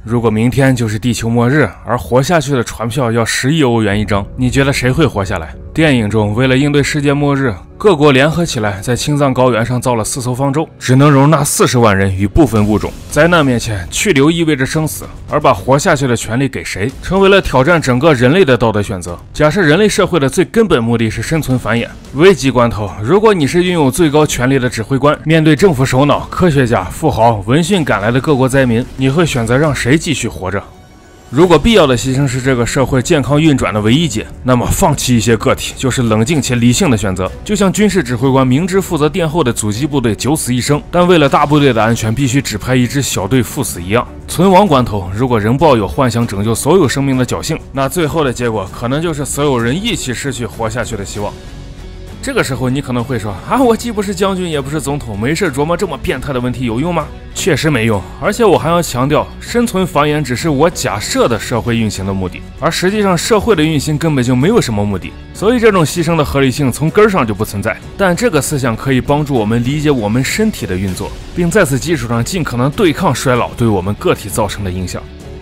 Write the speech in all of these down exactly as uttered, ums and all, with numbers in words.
如果明天就是地球末日，而活下去的船票要十亿欧元一张，你觉得谁会活下来？电影中，为了应对世界末日，各国联合起来，在青藏高原上造了四艘方舟，只能容纳四十万人与部分物种。灾难面前，去留意味着生死，而把活下去的权利给谁，成为了挑战整个人类的道德选择。假设人类社会的最根本目的是生存繁衍，危急关头，如果你是拥有最高权力的指挥官，面对政府首脑、科学家、富豪、闻讯赶来的各国灾民，你会选择让谁继续活着？如果必要的牺牲是这个社会健康运转的唯一解，那么放弃一些个体就是冷静且理性的选择。就像军事指挥官明知负责殿后的阻击部队九死一生，但为了大部队的安全必须只派一支小队赴死一样。存亡关头，如果仍抱有幻想拯救所有生命的侥幸，那最后的结果可能就是所有人一起失去活下去的希望。这个时候你可能会说啊，我既不是将军也不是总统，没事琢磨这么变态的问题有用吗？确实没用，而且我还要强调，生存繁衍只是我假设的社会运行的目的，而实际上社会的运行根本就没有什么目的，所以这种牺牲的合理性从根儿上就不存在。但这个思想可以帮助我们理解我们身体的运作，并在此基础上尽可能对抗衰老对我们个体造成的影响。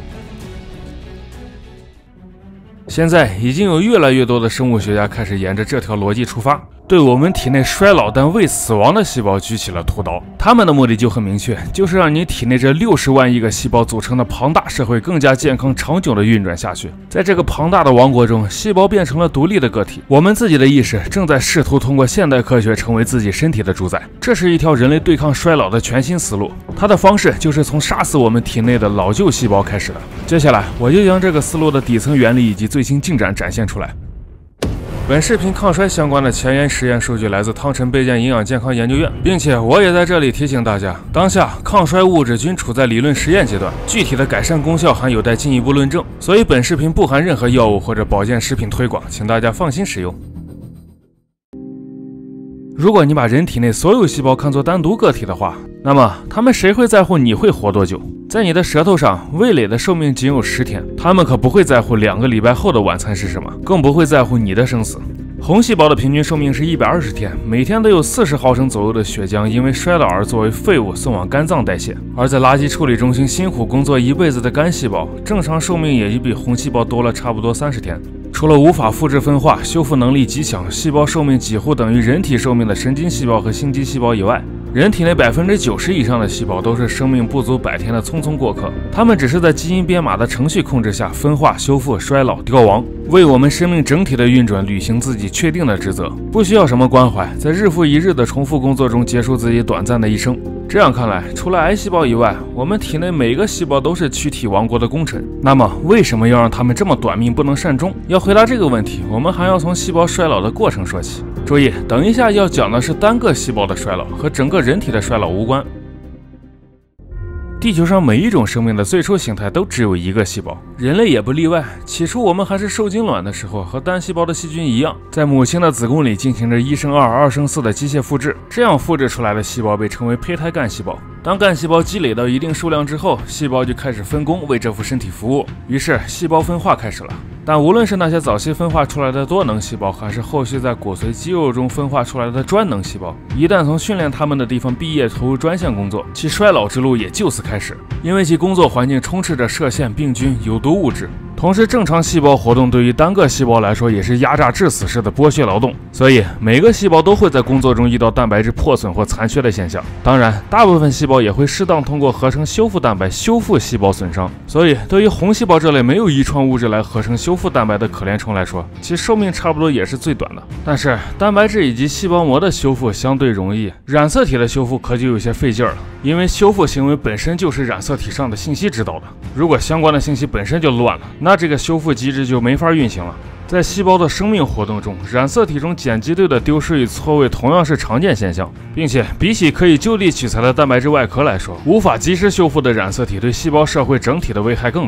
现在已经有越来越多的生物学家开始沿着这条逻辑出发，对我们体内衰老但未死亡的细胞举起了屠刀。他们的目的就很明确，就是让你体内这六十万亿个细胞组成的庞大社会更加健康长久的运转下去。在这个庞大的王国中，细胞变成了独立的个体，我们自己的意识正在试图通过现代科学成为自己身体的主宰。这是一条人类对抗衰老的全新思路，它的方式就是从杀死我们体内的老旧细胞开始的。接下来我就将这个思路的底层原理以及最新进展展现出来。本视频抗衰相关的前沿实验数据来自汤臣倍健营养健康研究院，并且我也在这里提醒大家，当下抗衰物质均处在理论实验阶段，具体的改善功效还有待进一步论证，所以本视频不含任何药物或者保健食品推广，请大家放心使用。如果你把人体内所有细胞看作单独个体的话，那么他们谁会在乎你会活多久？在你的舌头上，味蕾的寿命仅有十天，他们可不会在乎两个礼拜后的晚餐是什么，更不会在乎你的生死。红细胞的平均寿命是一百二十天，每天都有四十毫升左右的血浆因为衰老而作为废物送往肝脏代谢。而在垃圾处理中心辛苦工作一辈子的肝细胞，正常寿命也就比红细胞多了差不多三十天。除了无法复制分化、修复能力极强、细胞寿命几乎等于人体寿命的神经细胞和心肌细胞以外，人体内百分之九十以上的细胞都是生命不足百天的匆匆过客，它们只是在基因编码的程序控制下分化、修复、衰老、凋亡，为我们生命整体的运转履行自己确定的职责，不需要什么关怀，在日复一日的重复工作中结束自己短暂的一生。这样看来，除了癌细胞以外，我们体内每个细胞都是躯体王国的功臣。那么，为什么要让它们这么短命，不能善终？要回答这个问题，我们还要从细胞衰老的过程说起。注意，等一下要讲的是单个细胞的衰老，和整个人体的衰老无关。地球上每一种生命的最初形态都只有一个细胞，人类也不例外。起初我们还是受精卵的时候，和单细胞的细菌一样，在母亲的子宫里进行着一生二、二生四的机械复制，这样复制出来的细胞被称为胚胎干细胞。当干细胞积累到一定数量之后，细胞就开始分工为这副身体服务，于是细胞分化开始了。但无论是那些早期分化出来的多能细胞，还是后续在骨髓肌肉中分化出来的专能细胞，一旦从训练他们的地方毕业投入专项工作，其衰老之路也就此开始。因为其工作环境充斥着射线、病菌、有毒物质，同时正常细胞活动对于单个细胞来说也是压榨致死式的剥削劳动，所以每个细胞都会在工作中遇到蛋白质破损或残缺的现象。当然，大部分细胞也会适当通过合成修复蛋白修复细胞损伤。所以对于红细胞这类没有遗传物质来合成修复蛋白的可怜虫来说，其寿命差不多也是最短的。但是蛋白质以及细胞膜的修复相对容易，染色体的修复可就有些费劲了，因为修复行为本身就是染色体上的信息指导的，如果相关的信息本身就乱了，那这个修复机制就没法运行了。在细胞的生命活动中，染色体中碱基对的丢失与错位同样是常见现象，并且比起可以就地取材的蛋白质外壳来说，无法及时修复的染色体对细胞社会整体的危害更大。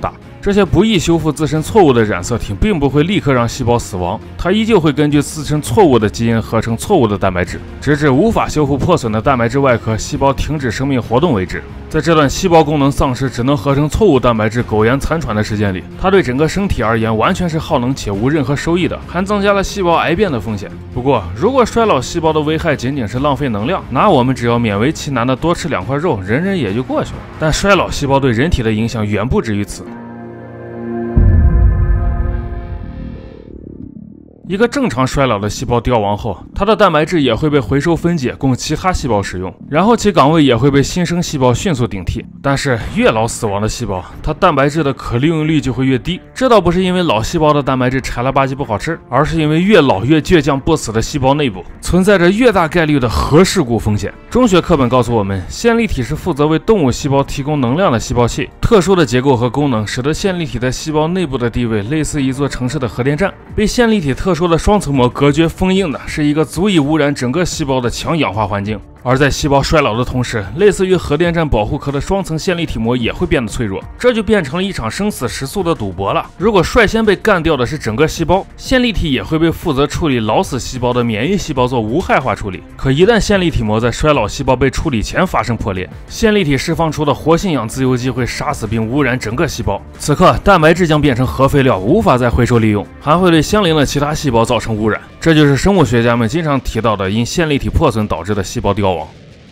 这些不易修复自身错误的染色体并不会立刻让细胞死亡，它依旧会根据自身错误的基因合成错误的蛋白质，直至无法修复破损的蛋白质外壳，细胞停止生命活动为止。在这段细胞功能丧失，只能合成错误蛋白质苟延残喘的时间里，它对整个身体而言完全是耗能且无任何收益的，还增加了细胞癌变的风险。不过，如果衰老细胞的危害仅仅是浪费能量，那我们只要勉为其难的多吃两块肉，人人也就过去了。但衰老细胞对人体的影响远不止于此。一个正常衰老的细胞凋亡后，它的蛋白质也会被回收分解，供其他细胞使用，然后其岗位也会被新生细胞迅速顶替。但是越老死亡的细胞，它蛋白质的可利用率就会越低。这倒不是因为老细胞的蛋白质柴了吧唧不好吃，而是因为越老越倔强不死的细胞内部存在着越大概率的核事故风险。中学课本告诉我们，线粒体是负责为动物细胞提供能量的细胞器，特殊的结构和功能使得线粒体在细胞内部的地位类似一座城市的核电站。被线粒体特说的双层膜隔绝封印的是一个足以污染整个细胞的强氧化环境，而在细胞衰老的同时，类似于核电站保护壳的双层线粒体膜也会变得脆弱，这就变成了一场生死时速的赌博了。如果率先被干掉的是整个细胞，线粒体也会被负责处理老死细胞的免疫细胞做无害化处理。可一旦线粒体膜在衰老细胞被处理前发生破裂，线粒体释放出的活性氧自由基会杀死并污染整个细胞，此刻蛋白质将变成核废料，无法再回收利用，还会对相邻的其他细胞造成污染。这就是生物学家们经常提到的因线粒体破损导致的细胞凋亡。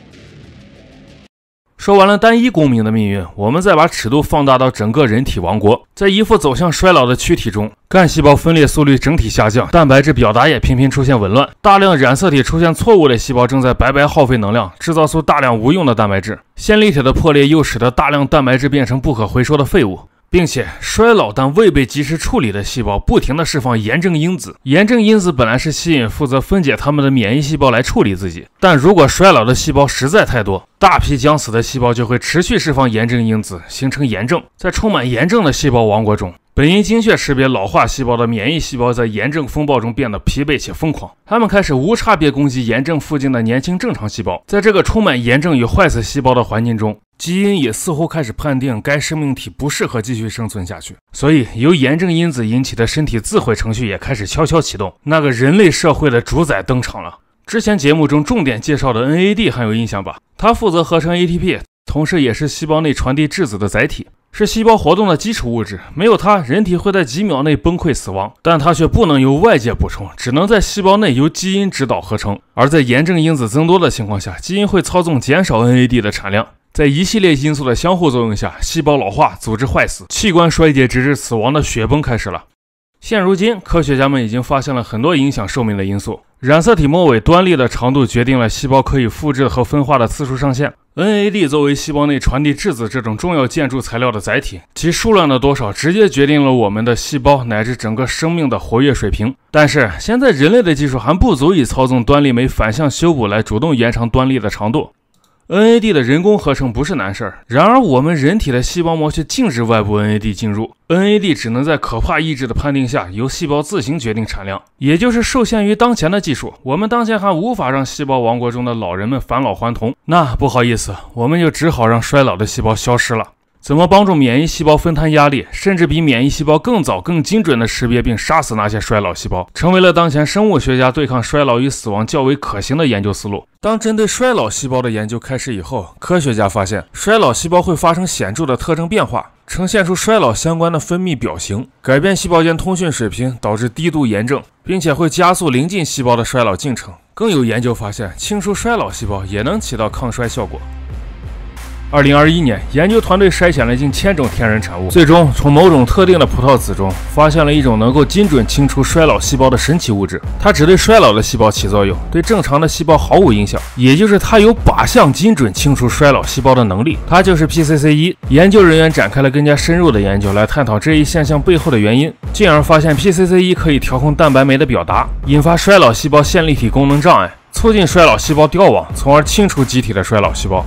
说完了单一公民的命运，我们再把尺度放大到整个人体王国。在一副走向衰老的躯体中，干细胞分裂速率整体下降，蛋白质表达也频频出现紊乱，大量染色体出现错误的细胞正在白白耗费能量，制造出大量无用的蛋白质。线粒体的破裂又使得大量蛋白质变成不可回收的废物，并且衰老但未被及时处理的细胞不停地释放炎症因子。炎症因子本来是吸引负责分解它们的免疫细胞来处理自己，但如果衰老的细胞实在太多，大批将死的细胞就会持续释放炎症因子，形成炎症。在充满炎症的细胞王国中，本应精确识别老化细胞的免疫细胞在炎症风暴中变得疲惫且疯狂，它们开始无差别攻击炎症附近的年轻正常细胞。在这个充满炎症与坏死细胞的环境中，基因也似乎开始判定该生命体不适合继续生存下去，所以由炎症因子引起的身体自毁程序也开始悄悄启动。那个人类社会的主宰登场了。之前节目中重点介绍的 N A D 还有印象吧？它负责合成 A T P， 同时也是细胞内传递质子的载体，是细胞活动的基础物质。没有它，人体会在几秒内崩溃死亡，但它却不能由外界补充，只能在细胞内由基因指导合成。而在炎症因子增多的情况下，基因会操纵减少 N A D 的产量。在一系列因素的相互作用下，细胞老化、组织坏死、器官衰竭直至死亡的雪崩开始了。现如今，科学家们已经发现了很多影响寿命的因素。染色体末尾端粒的长度决定了细胞可以复制和分化的次数上限。N A D 作为细胞内传递质子这种重要建筑材料的载体，其数量的多少直接决定了我们的细胞乃至整个生命的活跃水平。但是现在人类的技术还不足以操纵端粒酶反向修补来主动延长端粒的长度。N A D 的人工合成不是难事儿，然而我们人体的细胞膜却禁止外部 N A D 进入， N A D 只能在可怕意志的判定下由细胞自行决定产量，也就是受限于当前的技术，我们当前还无法让细胞王国中的老人们返老还童，那不好意思，我们就只好让衰老的细胞消失了。怎么帮助免疫细胞分摊压力，甚至比免疫细胞更早更精准地识别并杀死那些衰老细胞，成为了当前生物学家对抗衰老与死亡较为可行的研究思路。当针对衰老细胞的研究开始以后，科学家发现衰老细胞会发生显著的特征变化，呈现出衰老相关的分泌表型，改变细胞间通讯水平，导致低度炎症，并且会加速临近细胞的衰老进程。更有研究发现，清除衰老细胞也能起到抗衰效果。二零二一年，研究团队筛选了近千种天然产物，最终从某种特定的葡萄籽中发现了一种能够精准清除衰老细胞的神奇物质。它只对衰老的细胞起作用，对正常的细胞毫无影响，也就是它有靶向精准清除衰老细胞的能力。它就是 P C C 一。研究人员展开了更加深入的研究，来探讨这一现象背后的原因，进而发现 P C C 一可以调控蛋白酶的表达，引发衰老细胞线粒体功能障碍，促进衰老细胞凋亡，从而清除机体的衰老细胞。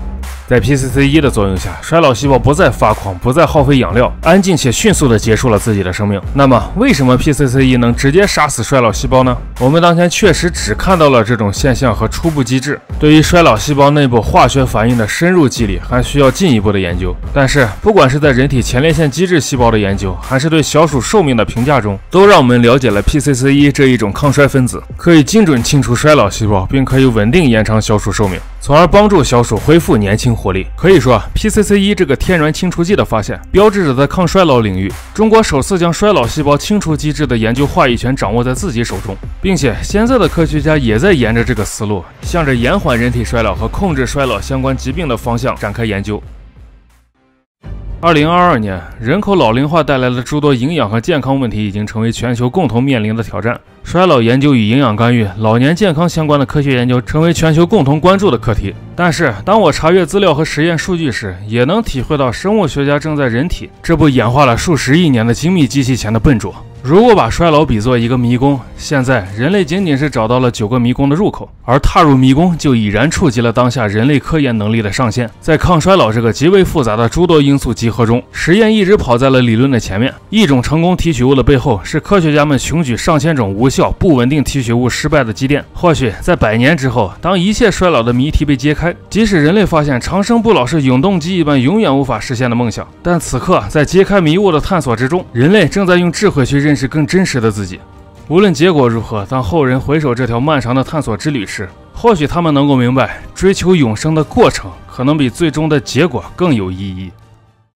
在 P C C 一 的作用下，衰老细胞不再发狂，不再耗费养料，安静且迅速地结束了自己的生命。那么，为什么 P C C 一 能直接杀死衰老细胞呢？我们当前确实只看到了这种现象和初步机制，对于衰老细胞内部化学反应的深入机理还需要进一步的研究。但是，不管是在人体前列腺基质细胞的研究，还是对小鼠寿命的评价中，都让我们了解了 P C C 一 这一种抗衰分子可以精准清除衰老细胞，并可以稳定延长小鼠寿命，从而帮助小鼠恢复年轻活力。可以说 ，P C C 一 这个天然清除剂的发现，标志着在抗衰老领域，中国首次将衰老细胞清除机制的研究话语权掌握在自己手中，并且现在的科学家也在沿着这个思路，向着延缓人体衰老和控制衰老相关疾病的方向展开研究。二零二二年，人口老龄化带来的诸多营养和健康问题已经成为全球共同面临的挑战。衰老研究与营养干预、老年健康相关的科学研究成为全球共同关注的课题。但是，当我查阅资料和实验数据时，也能体会到生物学家正在人体这部演化了数十亿年的精密机器前的笨拙。如果把衰老比作一个迷宫，现在人类仅仅是找到了九个迷宫的入口，而踏入迷宫就已然触及了当下人类科研能力的上限。在抗衰老这个极为复杂的诸多因素集合中，实验一直跑在了理论的前面。一种成功提取物的背后，是科学家们穷举上千种无效不稳定提取物失败的积淀。或许在百年之后，当一切衰老的谜题被揭开，即使人类发现长生不老是永动机一般永远无法实现的梦想，但此刻在揭开迷雾的探索之中，人类正在用智慧去认识更真实的自己。无论结果如何，当后人回首这条漫长的探索之旅时，或许他们能够明白，追求永生的过程可能比最终的结果更有意义。